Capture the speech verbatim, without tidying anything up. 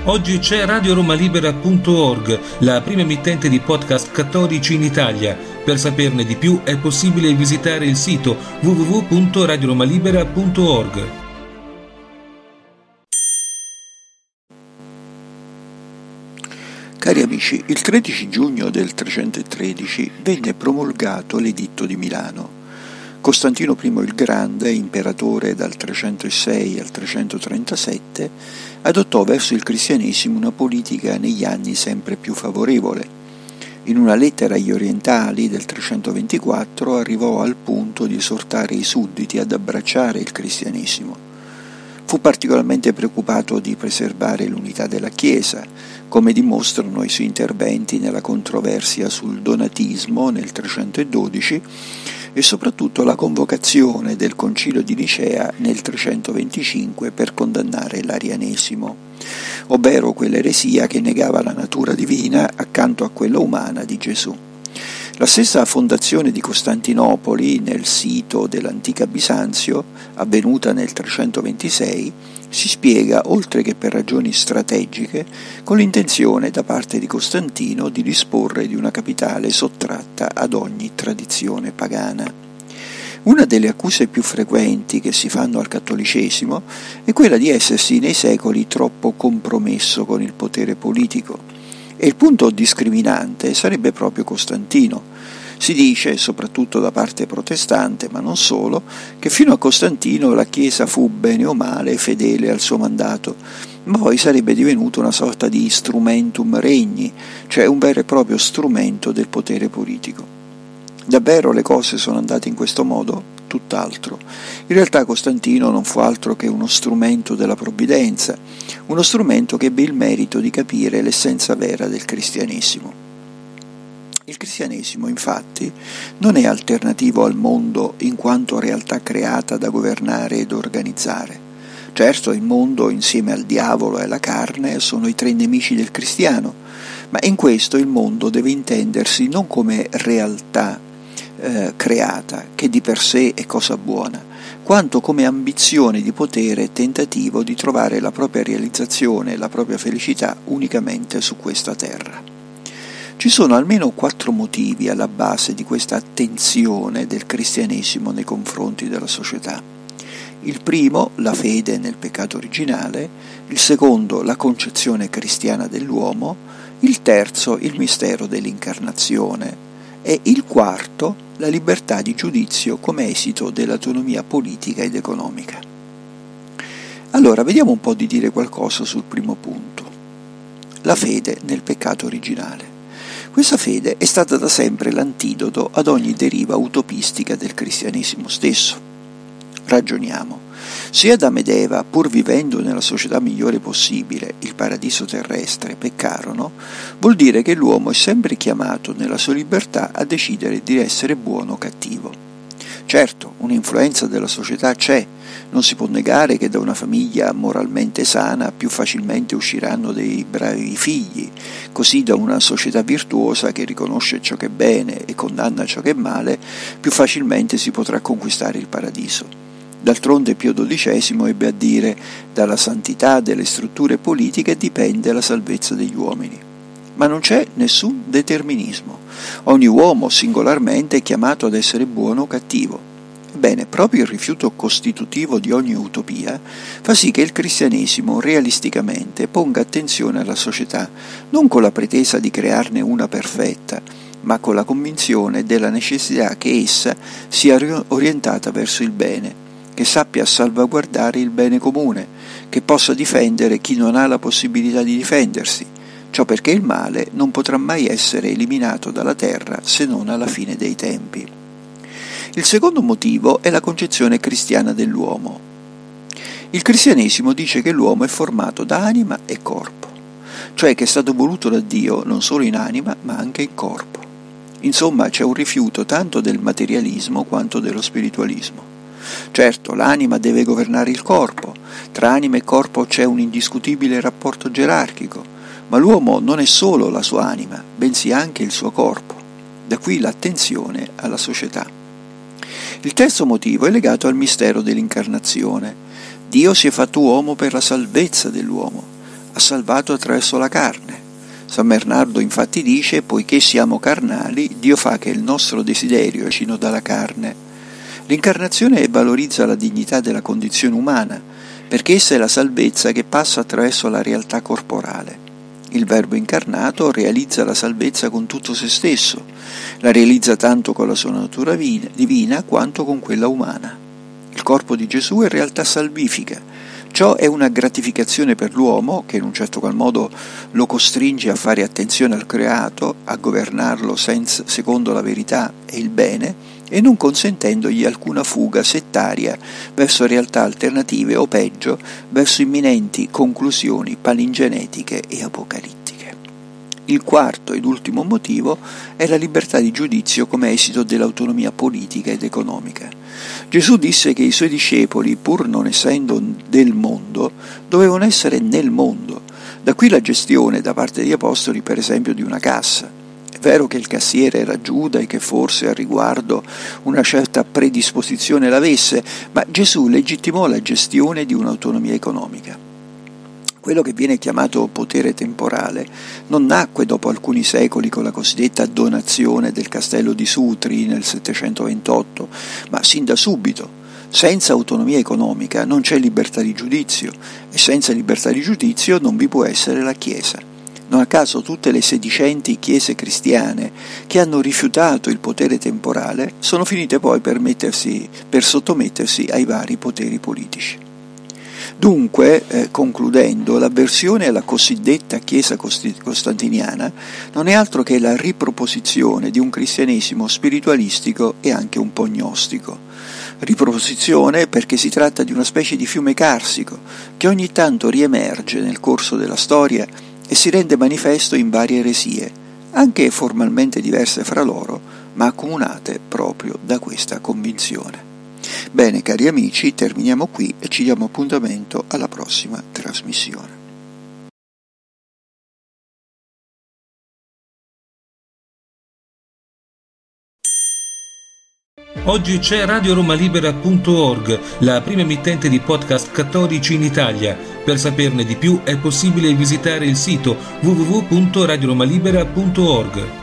Oggi c'è radio roma libera punto org, la prima emittente di podcast cattolici in Italia. Per saperne di più è possibile visitare il sito w w w punto radio roma libera punto org. Cari amici, il tredici giugno del trecentotredici venne promulgato l'Editto di Milano. Costantino primo il Grande, imperatore dal trecentosei al trecentotrentasette, adottò verso il cristianesimo una politica negli anni sempre più favorevole. In una lettera agli orientali del trecentoventiquattro arrivò al punto di esortare i sudditi ad abbracciare il cristianesimo. Fu particolarmente preoccupato di preservare l'unità della Chiesa, come dimostrano i suoi interventi nella controversia sul donatismo nel trecentododici e soprattutto la convocazione del Concilio di Nicea nel trecentoventicinque per condannare l'arianesimo, ovvero quell'eresia che negava la natura divina accanto a quella umana di Gesù. La stessa fondazione di Costantinopoli nel sito dell'antica Bisanzio, avvenuta nel trecentoventisei, si spiega, oltre che per ragioni strategiche, con l'intenzione da parte di Costantino di disporre di una capitale sottratta ad ogni tradizione pagana. Una delle accuse più frequenti che si fanno al cattolicesimo è quella di essersi nei secoli troppo compromesso con il potere politico. E il punto discriminante sarebbe proprio Costantino. Si dice, soprattutto da parte protestante, ma non solo, che fino a Costantino la Chiesa fu bene o male fedele al suo mandato, ma poi sarebbe divenuto una sorta di instrumentum regni, cioè un vero e proprio strumento del potere politico. Davvero le cose sono andate in questo modo? Tutt'altro. In realtà Costantino non fu altro che uno strumento della provvidenza, uno strumento che ebbe il merito di capire l'essenza vera del cristianesimo. Il cristianesimo, infatti, non è alternativo al mondo in quanto realtà creata da governare ed organizzare. Certo, il mondo, insieme al diavolo e alla carne, sono i tre nemici del cristiano, ma in questo il mondo deve intendersi non come realtà eh, creata, che di per sé è cosa buona, quanto come ambizione di potere e tentativo di trovare la propria realizzazione e la propria felicità unicamente su questa terra. Ci sono almeno quattro motivi alla base di questa attenzione del cristianesimo nei confronti della società. Il primo, la fede nel peccato originale; il secondo, la concezione cristiana dell'uomo; il terzo, il mistero dell'incarnazione e il quarto, la libertà di giudizio come esito dell'autonomia politica ed economica. Allora, vediamo un po' di dire qualcosa sul primo punto, la fede nel peccato originale. Questa fede è stata da sempre l'antidoto ad ogni deriva utopistica del cristianesimo stesso. Ragioniamo. Se Adamo ed Eva, pur vivendo nella società migliore possibile, il paradiso terrestre, peccarono, vuol dire che l'uomo è sempre chiamato nella sua libertà a decidere di essere buono o cattivo. Certo, un'influenza della società c'è, non si può negare che da una famiglia moralmente sana più facilmente usciranno dei bravi figli, così da una società virtuosa che riconosce ciò che è bene e condanna ciò che è male, più facilmente si potrà conquistare il paradiso. D'altronde Pio dodicesimo ebbe a dire: dalla santità delle strutture politiche dipende la salvezza degli uomini. Ma non c'è nessun determinismo. Ogni uomo singolarmente è chiamato ad essere buono o cattivo. Ebbene, proprio il rifiuto costitutivo di ogni utopia fa sì che il cristianesimo realisticamente ponga attenzione alla società, non con la pretesa di crearne una perfetta, ma con la convinzione della necessità che essa sia orientata verso il bene, che sappia salvaguardare il bene comune, che possa difendere chi non ha la possibilità di difendersi. Ciò perché il male non potrà mai essere eliminato dalla terra se non alla fine dei tempi. Il secondo motivo è la concezione cristiana dell'uomo. Il cristianesimo dice che l'uomo è formato da anima e corpo, cioè che è stato voluto da Dio non solo in anima ma anche in corpo. Insomma, c'è un rifiuto tanto del materialismo quanto dello spiritualismo. Certo, l'anima deve governare il corpo, tra anima e corpo c'è un indiscutibile rapporto gerarchico, ma l'uomo non è solo la sua anima, bensì anche il suo corpo. Da qui l'attenzione alla società. Il terzo motivo è legato al mistero dell'incarnazione. Dio si è fatto uomo per la salvezza dell'uomo. ha salvato attraverso la carne. San Bernardo infatti dice: poiché siamo carnali, Dio fa che il nostro desiderio escino dalla carne. L'incarnazione valorizza la dignità della condizione umana, perché essa è la salvezza che passa attraverso la realtà corporale. Il Verbo incarnato realizza la salvezza con tutto se stesso, la realizza tanto con la sua natura divina quanto con quella umana. Il corpo di Gesù è in realtà salvifica. Ciò è una gratificazione per l'uomo, che in un certo qual modo lo costringe a fare attenzione al creato, a governarlo senza, secondo la verità e il bene, e non consentendogli alcuna fuga settaria verso realtà alternative o peggio, verso imminenti conclusioni palingenetiche e apocalittiche. Il quarto ed ultimo motivo è la libertà di giudizio come esito dell'autonomia politica ed economica. Gesù disse che i suoi discepoli, pur non essendo del mondo, dovevano essere nel mondo. Da qui la gestione da parte degli apostoli, per esempio, di una cassa. È vero che il cassiere era Giuda e che forse al riguardo una certa predisposizione l'avesse, ma Gesù legittimò la gestione di un'autonomia economica. Quello che viene chiamato potere temporale non nacque dopo alcuni secoli con la cosiddetta donazione del castello di Sutri nel settecentoventotto, ma sin da subito. Senza autonomia economica non c'è libertà di giudizio e senza libertà di giudizio non vi può essere la Chiesa. Non a caso tutte le sedicenti chiese cristiane che hanno rifiutato il potere temporale sono finite poi per, mettersi, per sottomettersi ai vari poteri politici. Dunque, eh, concludendo, l'avversione alla cosiddetta Chiesa costantiniana non è altro che la riproposizione di un cristianesimo spiritualistico e anche un po' gnostico. Riproposizione perché si tratta di una specie di fiume carsico che ogni tanto riemerge nel corso della storia e si rende manifesto in varie eresie, anche formalmente diverse fra loro, ma accomunate proprio da questa convinzione. Bene, cari amici, terminiamo qui e ci diamo appuntamento alla prossima trasmissione. Oggi c'è radio roma libera punto org, la prima emittente di podcast cattolici in Italia. Per saperne di più è possibile visitare il sito w w w punto radio roma libera punto org.